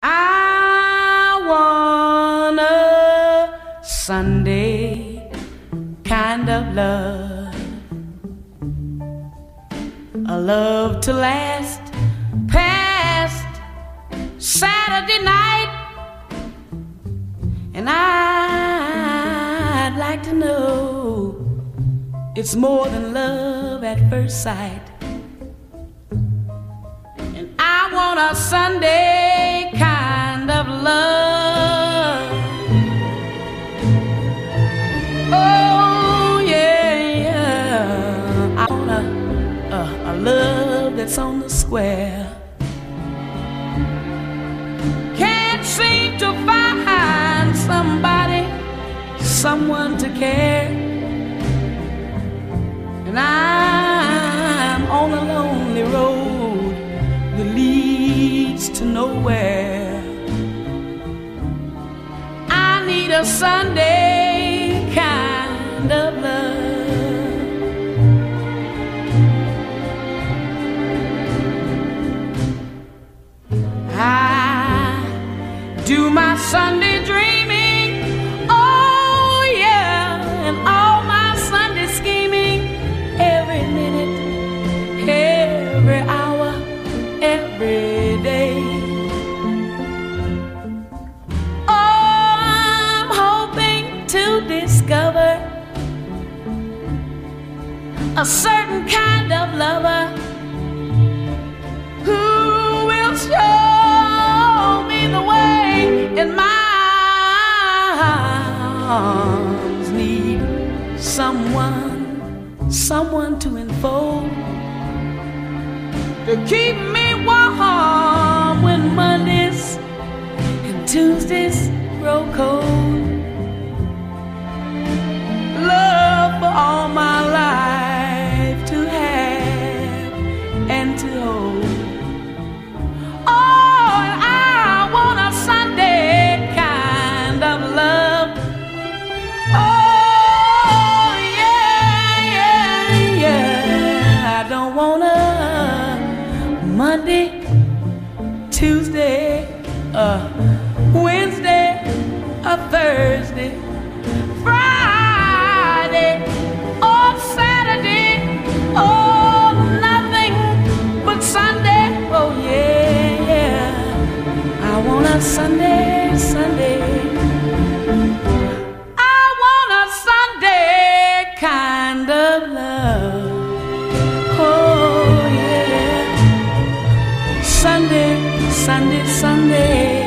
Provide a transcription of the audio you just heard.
I want a Sunday kind of love, a love to last past Saturday night, and I'd like to know it's more than love at first sight. And I want a Sunday kind of love. Oh yeah, yeah. I want a love that's on the square. Can't seem to find somebody, someone to care, and I'm on a lonely road that leads to nowhere. I need a Sunday kind of love. I do my Sunday dreaming, oh yeah, and all my Sunday scheming, every minute, every hour, every day. Oh, I'm hoping to discover a certain kind of lover who will show me the way, and my arms need someone to enfold, to keep me warm when Mondays and Tuesdays grow cold. Love for all my life to have and to hold. Oh, and I want a Sunday kind of love. Oh, yeah, yeah, yeah. I don't want a Monday, Tuesday, Wednesday, a Thursday, Friday, or Saturday, oh, nothing but Sunday. Oh yeah, yeah. I want a Sunday, Sunday. I want a Sunday kind of love. Oh yeah. Sunday, Sunday, Sunday.